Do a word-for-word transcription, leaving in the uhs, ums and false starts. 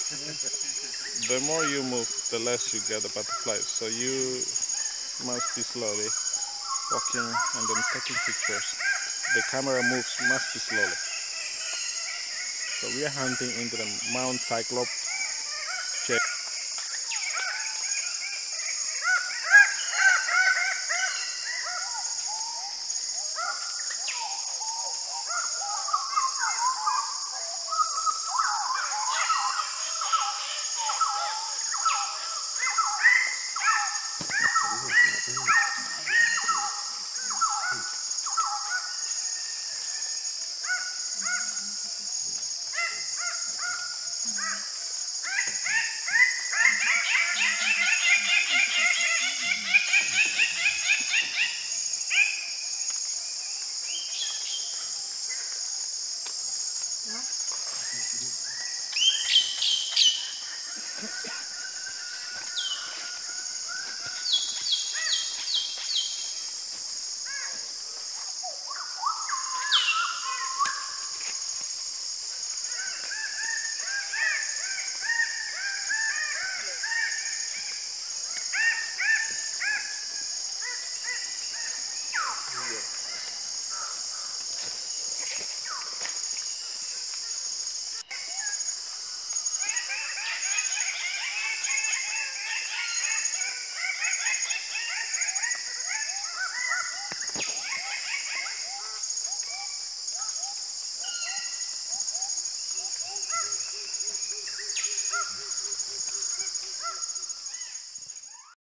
The more you move, the less you get the butterflies. So you must be slowly walking and then taking pictures. The camera moves must be slowly. So we are hunting into the Mount Cyclops